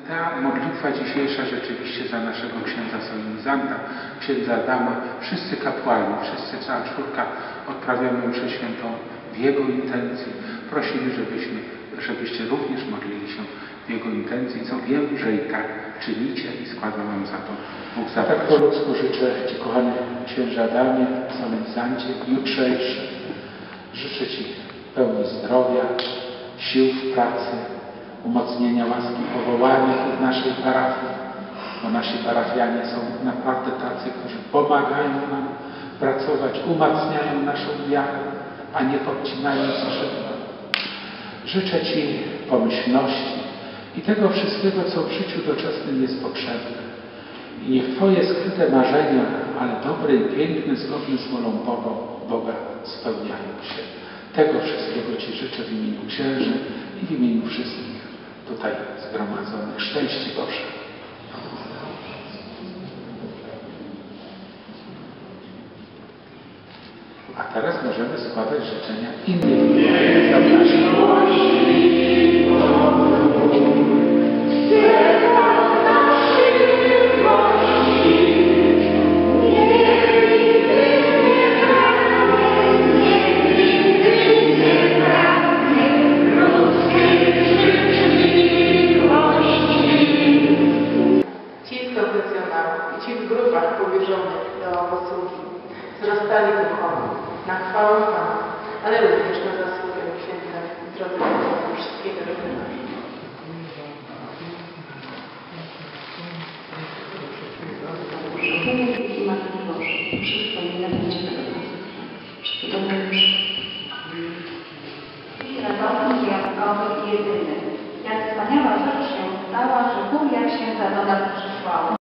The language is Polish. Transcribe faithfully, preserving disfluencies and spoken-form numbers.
ta modlitwa dzisiejsza rzeczywiście za naszego księdza solenizanta, księdza Adama, wszyscy kapłani, wszyscy, cała czwórka odprawiamy mszę świętą w jego intencji. Prosimy, żebyśmy, żebyście również modlili się w jego intencji, co wiem, że i tak czynicie i składam wam za to Bóg za tak po ludzku życzę Ci, kochany księże Adamie, solenizancie, jutrzejszy. Życzę Ci pełni zdrowia, sił w pracy, umocnienia łaski powołania w naszej parafii, bo nasi parafianie są naprawdę tacy, którzy pomagają nam pracować, umacniają naszą wiarę, a nie podcinają skrzydła. Życzę Ci pomyślności i tego wszystkiego, co w życiu doczesnym jest potrzebne. I niech Twoje skryte marzenia, ale dobre i piękne, zgodne z wolą Boga, Boga spełniają się. Tego wszystkiego Ci życzę w imieniu księży i w imieniu wszystkich tutaj zgromadzonych. Szczęście Boże. A teraz możemy składać życzenia innych. I ci w grupach powierzonych do posługi wzrastali duchowo na chwałę Pana, ale również na zasługę księdza w drodze do wszystkiego dobrego. I Matki Bożej, wszystko inne będzie przecudowne już. I radosny, wyjątkowy i jedyny. Jak wspaniała rzecz się stała, że Bóg jak się za do nas przysłał.